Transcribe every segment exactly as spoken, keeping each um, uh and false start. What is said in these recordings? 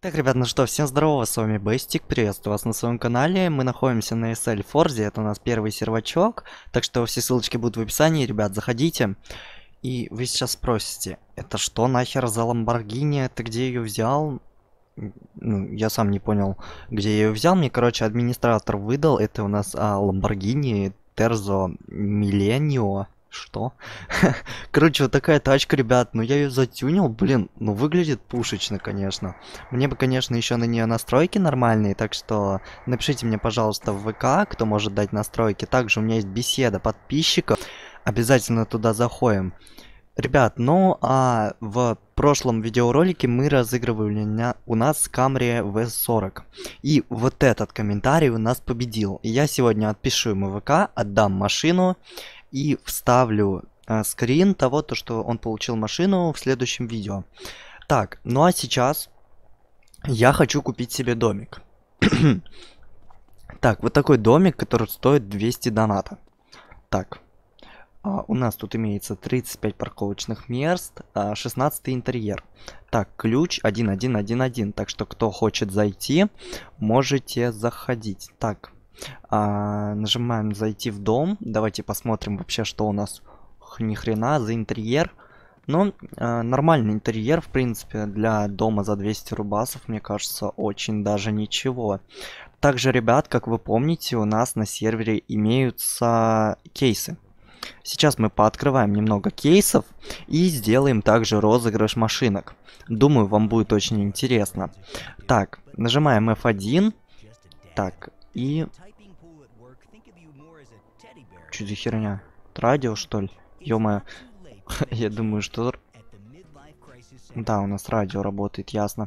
Так, ребят, ну что, всем здорово, с вами Бестик, приветствую вас на своем канале. Мы находимся на эс эль Forza, это у нас первый сервачок, так что все ссылочки будут в описании, ребят, заходите. И вы сейчас спросите, это что нахер за Lamborghini, ты где ее взял? Ну, я сам не понял, где я ее взял, мне, короче, администратор выдал, это у нас а, Lamborghini Terzo Millennio. Что? Короче, вот такая тачка, ребят. Ну, я ее затюнил, блин. Ну, выглядит пушечно, конечно. Мне бы, конечно, еще на нее настройки нормальные. Так что напишите мне, пожалуйста, в вэ ка, кто может дать настройки. Также у меня есть беседа подписчиков. Обязательно туда заходим. Ребят, ну, а в прошлом видеоролике мы разыгрывали на, у нас Camry ви сорок. И вот этот комментарий у нас победил. И я сегодня отпишу ему вэ ка, отдам машину. И вставлю э, скрин того, то, что он получил машину в следующем видео. Так, ну а сейчас я хочу купить себе домик. Так, вот такой домик, который стоит двести доната. Так, а, у нас тут имеется тридцать пять парковочных мест, а, шестнадцать интерьер. Так, ключ один один один один. Так что, кто хочет зайти, можете заходить. Так. А, нажимаем зайти в дом. Давайте посмотрим вообще, что у нас ни хрена за интерьер. Ну, а, нормальный интерьер, в принципе, для дома за двести рубасов, мне кажется, очень даже ничего. Также, ребят, как вы помните, у нас на сервере имеются кейсы. Сейчас мы пооткрываем немного кейсов и сделаем также розыгрыш машинок. Думаю, вам будет очень интересно. Так, нажимаем эф один. Так, и... Что за херня? Радио, что ли? Ё-моё. Я думаю, что... Да, у нас радио работает, ясно.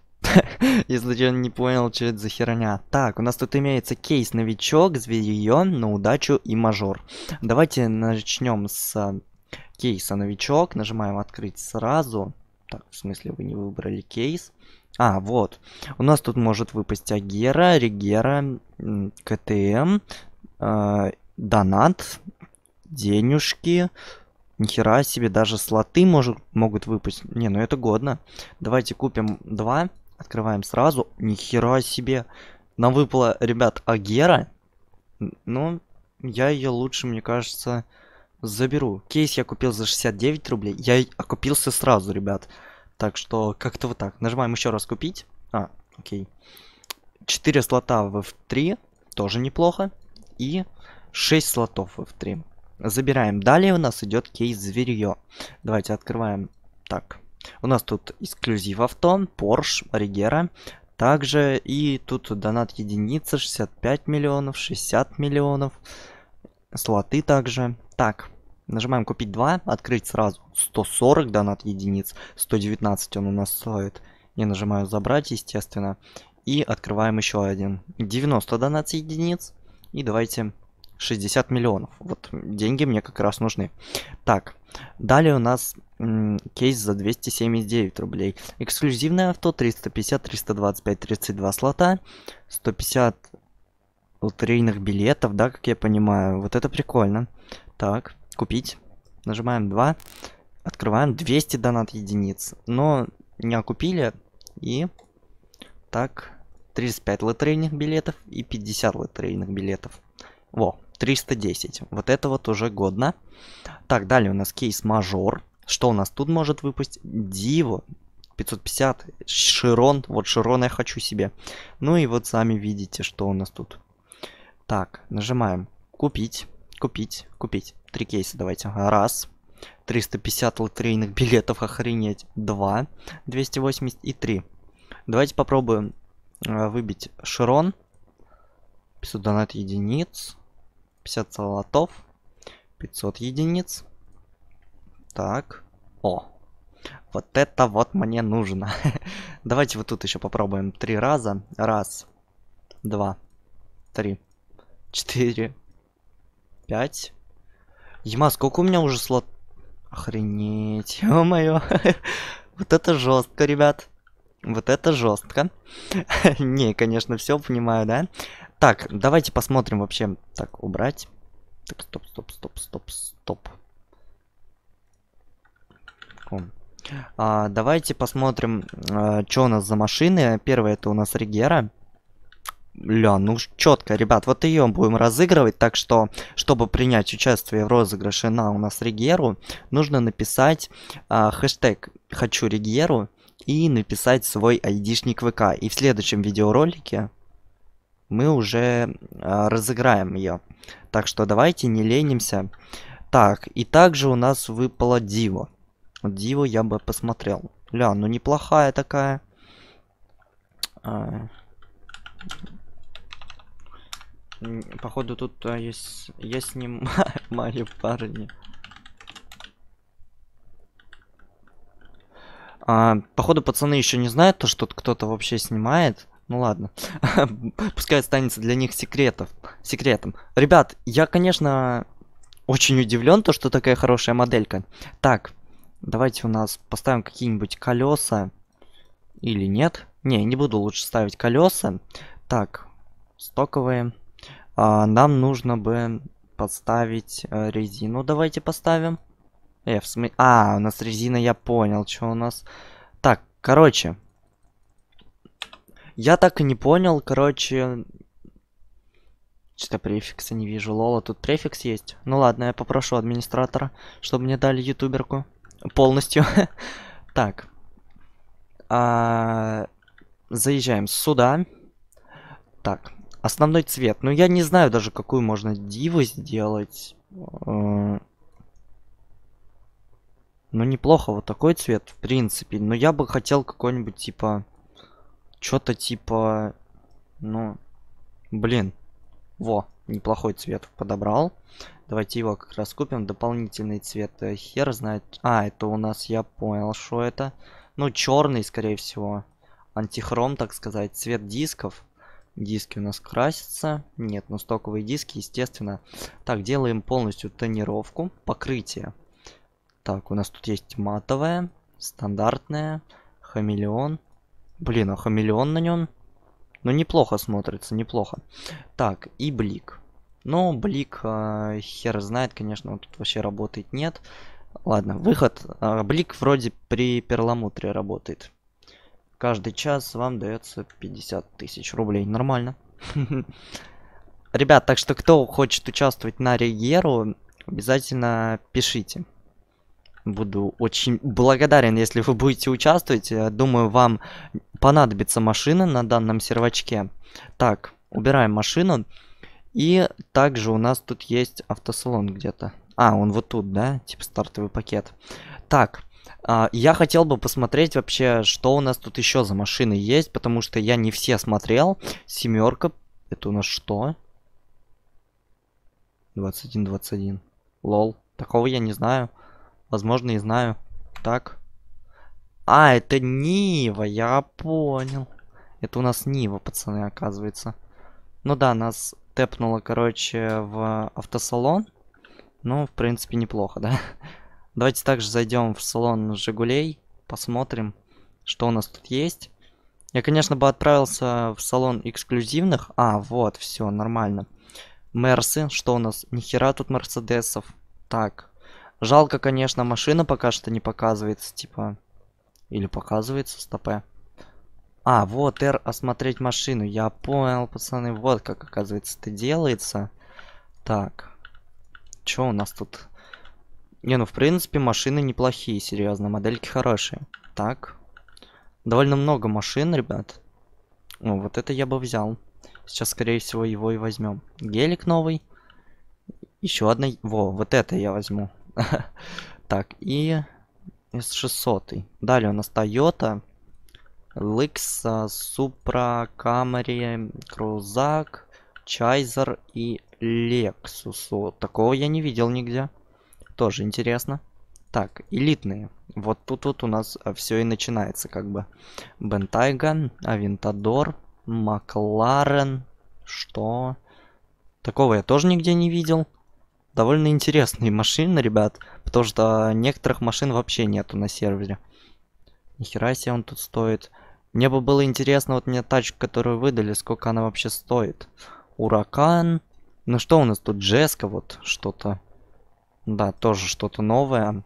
Если что, не понял, что это за херня. Так, у нас тут имеется кейс новичок, зверье, на удачу и мажор. Давайте начнем с кейса новичок. Нажимаем открыть сразу. Так, в смысле, вы не выбрали кейс. А, вот. У нас тут может выпасть Агера, Регера, ка тэ эм, э, донат, денежки. Нихера себе, даже слоты может, могут выпасть. Не, ну это годно. Давайте купим два. Открываем сразу. Нихера себе. Нам выпала, ребят, Агера. Ну, я ее лучше, мне кажется, заберу. Кейс я купил за шестьдесят девять рублей. Я окупился сразу, ребят. Так что как-то вот так. Нажимаем еще раз купить. А, окей. четыре слота в эф три. Тоже неплохо. И шесть слотов в эф три. Забираем. Далее у нас идет кейс зверье. Давайте открываем. Так. У нас тут эксклюзив авто, Porsche, Regera. Также и тут донат единица, шестьдесят пять миллионов, шестьдесят миллионов. Слоты также. Так. Нажимаем купить два, открыть сразу. сто сорок донат единиц, сто девятнадцать он у нас стоит. Я нажимаю забрать, естественно. И открываем еще один. девяносто донат единиц. И давайте шестьдесят миллионов. Вот деньги мне как раз нужны. Так, далее у нас кейс за двести семьдесят девять рублей. Эксклюзивное авто, триста пятьдесят, триста двадцать пять, тридцать два слота. сто пятьдесят лотерейных билетов, да, как я понимаю. Вот это прикольно. Так, купить. Нажимаем два. Открываем двести донат единиц. Но не окупили. И так, тридцать пять лотерейных билетов и пятьдесят лотерейных билетов. Во, триста десять. Вот это вот уже годно. Так, далее у нас кейс мажор. Что у нас тут может выпасть? Диво. пятьсот пятьдесят. Широн. Вот Широн я хочу себе. Ну и вот сами видите, что у нас тут. Так, нажимаем купить. Купить. Купить. Три кейса давайте. Раз. триста пятьдесят лотерейных билетов. Охренеть. Два. двести восемьдесят и три. Давайте попробуем э, выбить Широн. пятьсот донат единиц. пятьдесят золотов. пятьсот единиц. Так. О. Вот это вот мне нужно. Давайте вот тут еще попробуем три раза. Раз. Два. Три. Четыре. Пять. Ема, сколько у меня уже слот? Охренеть. Ё-моё. Вот это жестко, ребят. Вот это жестко. Не, конечно, все понимаю, да? Так, давайте посмотрим вообще. Так, убрать. Так, стоп, стоп, стоп, стоп, стоп. О. А, давайте посмотрим, а, что у нас за машины. Первая это у нас Регера. Ля, ну четко, ребят, вот ее будем разыгрывать, так что, чтобы принять участие в розыгрыше на у нас Регеру, нужно написать а, хэштег «Хочу Регеру» и написать свой айдишник ВК. И в следующем видеоролике мы уже а, разыграем ее. Так что давайте не ленимся. Так, и также у нас выпала Диво. Диву я бы посмотрел. Ля, ну неплохая такая. А... Походу тут а, есть... Я снимаю парни. А, походу пацаны еще не знают, то, что кто-то вообще снимает. Ну ладно. Пускай останется для них секретов. Секретом. Ребят, я, конечно, очень удивлен, то, что такая хорошая моделька. Так, давайте у нас поставим какие-нибудь колеса. Или нет? Не, не буду лучше ставить колеса. Так, стоковые. А, нам нужно бы подставить э, резину. Давайте поставим. Э, в смысле... А, у нас резина, я понял, что у нас. Так, короче. Я так и не понял, короче... Что-то префикса не вижу. Лола, тут префикс есть. Ну ладно, я попрошу администратора, чтобы мне дали ютуберку. Полностью. Так. А... Заезжаем сюда. Так. Основной цвет. Ну, я не знаю даже, какую можно диву сделать. Ну, неплохо вот такой цвет, в принципе. Но я бы хотел какой-нибудь, типа... Что-то типа... Ну... Блин. Во, неплохой цвет подобрал. Давайте его как раз купим. Дополнительный цвет. Хер знает. А, это у нас, я понял, что это. Ну, черный, скорее всего. Антихром, так сказать. Цвет дисков. Диски у нас красятся. Нет, ну стоковые диски, естественно. Так, делаем полностью тонировку. Покрытие. Так, у нас тут есть матовое, стандартное, хамелеон. Блин, а хамелеон на нем? Ну, неплохо смотрится, неплохо. Так, и блик. Ну, блик, э, хер знает, конечно, он тут вообще работает, нет. Ладно, выход. Э, блик вроде при перламутре работает. Каждый час вам дается пятьдесят тысяч рублей. Нормально. Ребят, так что кто хочет участвовать на Регеру, обязательно пишите. Буду очень благодарен, если вы будете участвовать. Я думаю, вам понадобится машина на данном сервачке. Так, убираем машину. И также у нас тут есть автосалон где-то. А, он вот тут, да? Типа стартовый пакет. Так, а, я хотел бы посмотреть вообще, что у нас тут еще за машины есть, потому что я не все смотрел. Семерка. Это у нас что? двадцать один двадцать один. Лол. Такого я не знаю. Возможно, и знаю. Так. А, это Нива, я понял. Это у нас Нива, пацаны, оказывается. Ну да, нас тэпнуло, короче, в автосалон. Ну, в принципе, неплохо, да? Давайте также зайдем в салон Жигулей. Посмотрим, что у нас тут есть. Я, конечно, бы отправился в салон эксклюзивных. А, вот, все, нормально. Мерсы, что у нас? Нихера тут мерседесов. Так. Жалко, конечно, машина пока что не показывается, типа... Или показывается, стопэ. А, вот, R, осмотреть машину. Я понял, пацаны, вот как, оказывается, это делается. Так. Чё у нас тут? Не, ну, в принципе, машины неплохие, серьезно, модельки хорошие. Так. Довольно много машин, ребят. О, вот это я бы взял. Сейчас, скорее всего, его и возьмем. Гелик новый. Еще одна... Во, вот это я возьму. Так, и эс шестьсот. Далее у нас Toyota, Lexus, Supra, Camry, Крузак, Чайзер и Lexus. Вот такого я не видел нигде. Тоже интересно. Так, элитные. Вот тут вот у нас все и начинается, как бы. Бентайга, Авентадор, Макларен. Что? Такого я тоже нигде не видел. Довольно интересные машины, ребят. Потому что некоторых машин вообще нету на сервере. Нихера себе он тут стоит. Мне бы было интересно, вот мне тачку, которую выдали, сколько она вообще стоит. Уракан. Ну что у нас тут? Джеска вот что-то. Да, тоже что-то новое.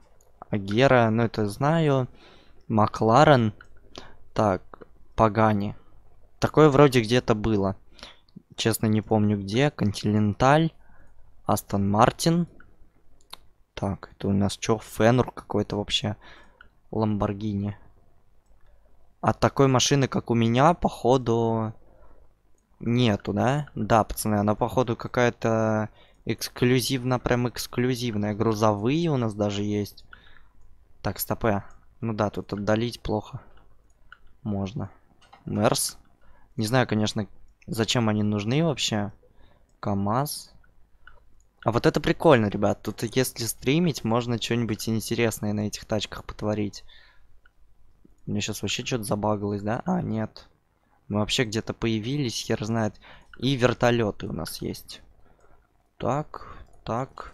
Агера, ну это знаю. Макларен. Так, Пагани. Такое вроде где-то было. Честно, не помню где. Континенталь. Астон Мартин. Так, это у нас что? Фенур какой-то вообще. Ламборгини. А такой машины, как у меня, походу, нету, да? Да, пацаны, она, походу, какая-то эксклюзивно, прям эксклюзивная. Грузовые у нас даже есть. Так, стопэ. Ну да, тут отдалить плохо. Можно. Мерс. Не знаю, конечно, зачем они нужны вообще. КамАЗ. А вот это прикольно, ребят. Тут если стримить, можно что-нибудь интересное на этих тачках потворить. Мне сейчас вообще что-то забагалось, да? А, нет. Мы вообще где-то появились, хер знает. И вертолеты у нас есть. Так, так.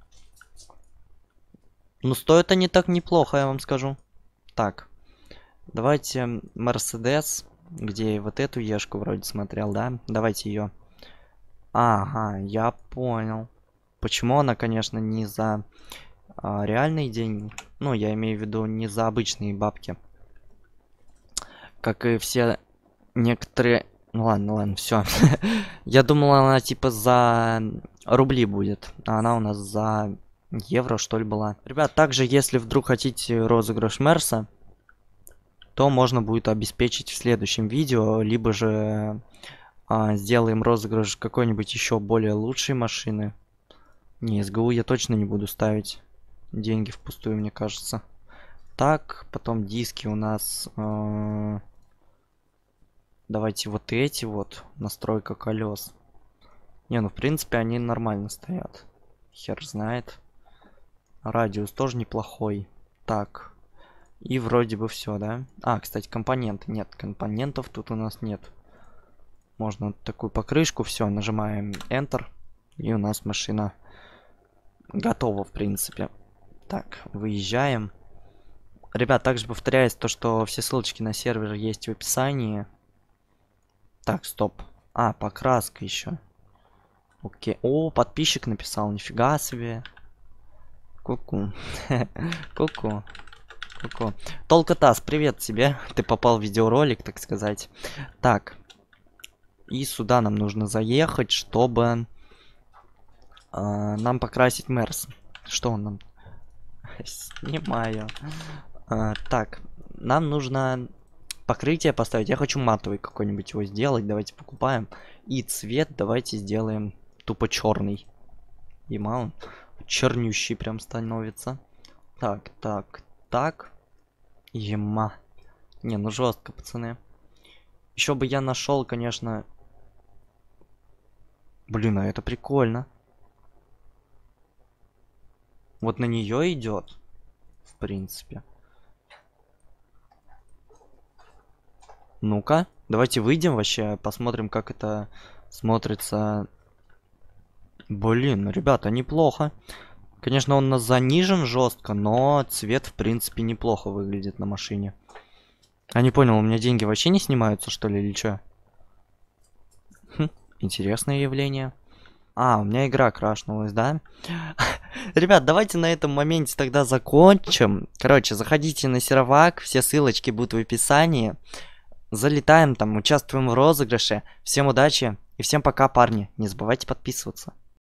Ну, стоят они так неплохо, я вам скажу. Так. Давайте Мерседес. Где я вот эту ешку вроде смотрел, да? Давайте ее. Ага, я понял. Почему она, конечно, не за а, реальные деньги. Ну, я имею в виду не за обычные бабки. Как и все некоторые... Ну ладно, ладно, все. Я думал, она типа за рубли будет. А она у нас за евро, что ли, была. Ребят, также, если вдруг хотите розыгрыш Мерса, то можно будет обеспечить в следующем видео. Либо же а, сделаем розыгрыш какой-нибудь еще более лучшей машины. Не, СГУ я точно не буду ставить. Деньги впустую, мне кажется. Так, потом диски у нас... Э Давайте вот эти вот. Настройка колес. Не, ну в принципе они нормально стоят. Хер знает. Радиус тоже неплохой. Так. И вроде бы все, да? А, кстати, компоненты. Нет, компонентов тут у нас нет. Можно вот такую покрышку. Все, нажимаем Enter. И у нас машина готова, в принципе. Так, выезжаем. Ребят, также повторяюсь, то, что все ссылочки на сервер есть в описании. Так, стоп. А, покраска еще. Окей. О, подписчик написал. Нифига себе. Ку-ку. Ку-ку. Ку-ку. Толкотас, привет тебе. Ты попал в видеоролик, так сказать. Так. И сюда нам нужно заехать, чтобы э, нам покрасить Мерс. Что он нам? Снимаю. А, так. Нам нужно... покрытие поставить. Я хочу матовый какой-нибудь его сделать. Давайте покупаем. И цвет давайте сделаем тупо черный. И он чернющий прям становится. Так, так, так. Ема. Не, ну жестко, пацаны. Еще бы я нашел, конечно... Блин, а это прикольно. Вот на нее идет. В принципе. Ну-ка, давайте выйдем вообще, посмотрим, как это смотрится. Блин, ну, ребята, неплохо. Конечно, он нас занижен жестко, но цвет, в принципе, неплохо выглядит на машине. А не понял, у меня деньги вообще не снимаются, что ли, или что? Хм, интересное явление. А, у меня игра крашнулась, да? Ребят, давайте на этом моменте тогда закончим. Короче, заходите на сервак, все ссылочки будут в описании. Залетаем там, участвуем в розыгрыше. Всем удачи и всем пока, парни. Не забывайте подписываться.